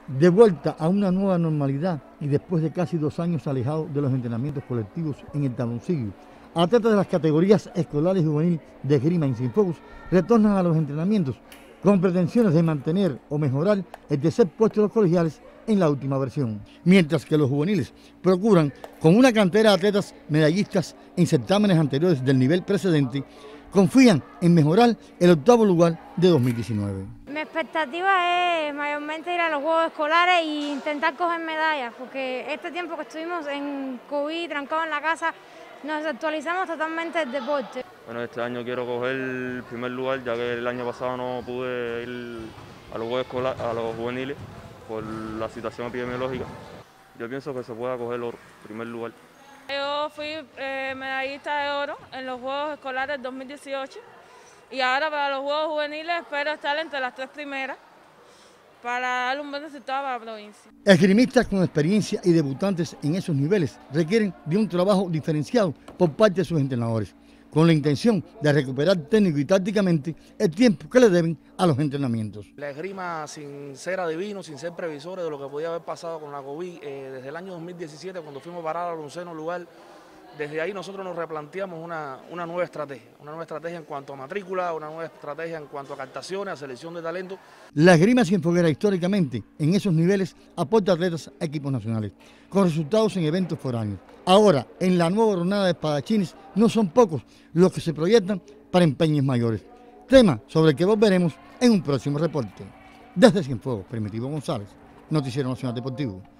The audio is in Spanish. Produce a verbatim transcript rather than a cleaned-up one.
De vuelta a una nueva normalidad y después de casi dos años alejados de los entrenamientos colectivos en el tabloncillo, atletas de las categorías escolares y juvenil de esgrima y Cienfuegos retornan a los entrenamientos con pretensiones de mantener o mejorar el tercer puesto de los colegiales en la última versión, mientras que los juveniles procuran, con una cantera de atletas medallistas en certámenes anteriores del nivel precedente, confían en mejorar el octavo lugar de dos mil diecinueve. Mi expectativa es mayormente ir a los Juegos Escolares e intentar coger medallas, porque este tiempo que estuvimos en COVID, trancados en la casa, nos actualizamos totalmente el deporte. Bueno, este año quiero coger el primer lugar, ya que el año pasado no pude ir a los Juegos Escolares, a los juveniles, por la situación epidemiológica. Yo pienso que se pueda coger el primer lugar. Yo fui eh, medallista de oro en los Juegos Escolares dos mil dieciocho y ahora para los Juegos Juveniles espero estar entre las tres primeras para dar un buen resultado para la provincia. Esgrimistas con experiencia y debutantes en esos niveles requieren de un trabajo diferenciado por parte de sus entrenadores, con la intención de recuperar técnico y tácticamente el tiempo que le deben a los entrenamientos. La esgrima, sin ser adivino, sin ser previsores de lo que podía haber pasado con la COVID, eh, desde el año dos mil diecisiete, cuando fuimos a parar al onceno lugar, desde ahí nosotros nos replanteamos una, una nueva estrategia, una nueva estrategia en cuanto a matrícula, una nueva estrategia en cuanto a captaciones, a selección de talento. La esgrima cienfueguera históricamente en esos niveles aporta atletas a equipos nacionales, con resultados en eventos foráneos. Ahora, en la nueva jornada de espadachines, no son pocos los que se proyectan para empeños mayores. Tema sobre el que volveremos en un próximo reporte. Desde Cienfuegos, Primitivo González, Noticiero Nacional Deportivo.